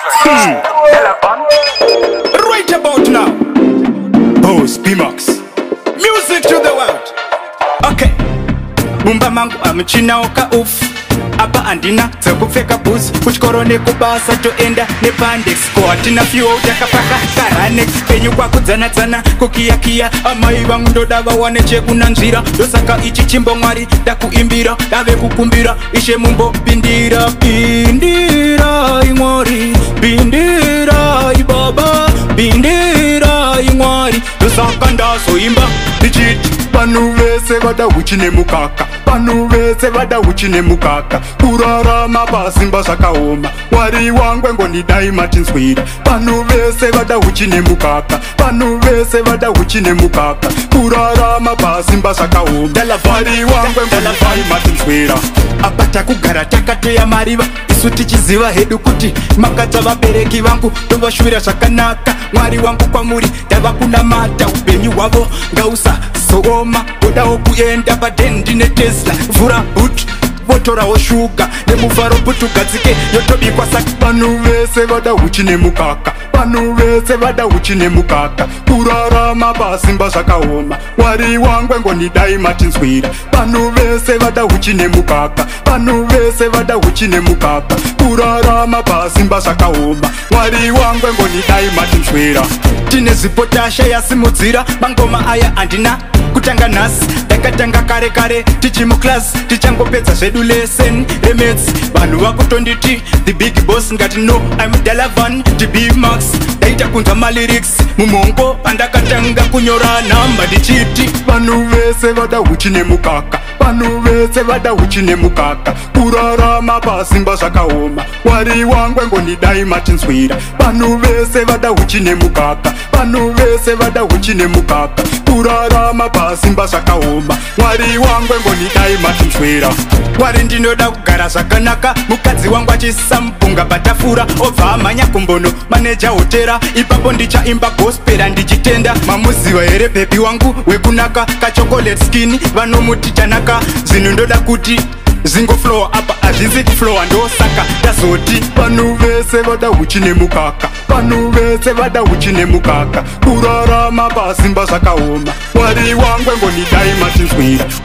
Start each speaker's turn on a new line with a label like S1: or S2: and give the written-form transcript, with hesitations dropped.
S1: Right about now, Host P-Max, music to the world. Okay, Bumba mangu amchina oka ufu. Apa andina dzekupfeka boots kuchikoro nekubasa toenda nepandex ko hatina fiwo utakapaka karane penyu kwakudzana-dzana kukiya-kiya amai vangu ndoda vawane chekunanzvira ndosaka ichi chimbo mwari ndakuimbira dave kukumbira ishe mumbopindira pindira imwari pindira ibaba pindira imwari ndosaka ndazoimba ndichiti vanhu vese vada uchi nemukaka vanhu vese vada uchi nemukaka kurarama pasimba zvakaoma mwari wangu ngondidai matinzwira vanhu vese vada uchi nemukaka vanhu vese vada uchi nemukaka kurarama pasimba zvakaoma mwari wangu ngondidai matinzwira apa takugara takateya mariva isu tichiziva hedu kuti makadza vabereki vangu ndovashuvira zvakanaka mwari wangu kwamuri ndava kunamata upenyu hwavo ngausazooma todawo kuenda padendi netesla vhura but votorawo shuga nemufaro putugadzike yotobikwa saka vanhu vese vada uchi nemukaka vanhu vese vada uchi nemukaka kurarama pasimba zvakaoma mwari wangu ngondidai matinzwira vanhu vese vada uchi nemukaka vanhu vese vada uchi nemukaka kurarama pasimba zvakaoma mwari wangu ngondidai matinzwira tine zipotasha yasimudzira mangoma aya andina kutanga nhasi ndakatanga kare kare tichimuklasi tichangopedza zvedu lesson remets vanhu vakutonditi the big boss ngati no I'm Dalavan the B-Max ndaita kunzwa malyrics mumongo pandakatanga kunyora namba ndichiti vanhu vese vada uchi nemukaka vanhu vese vada uchi nemukaka kurarama pasimba zvakaoma mwari wangu ngondidai matinzwira vanhu vese vada uchi nemukaka vanhu vese vada uchi nemukaka kurarama pasimba zvakaoma mwari wangu ngondidai matinzwira mwari ndinoda kugara zvakanaka mukadzi wangu achisampunga patafura obva amhanya kumbono maneja hotera ipapo ndichaimba gospera ndichitenda mamuziva here bhebi wangu wekunaka kachocolate skin vanomuti chanaka zvinhu ndoda kuti zingoflowa apa hazvisi kuflowa ndosaka ndazoti vanhu vese vada uchi nemukaka vanhu vese vada uchi nemukaka kurarama pasimba zvakaoma mwari wangu ngondidai matinzwira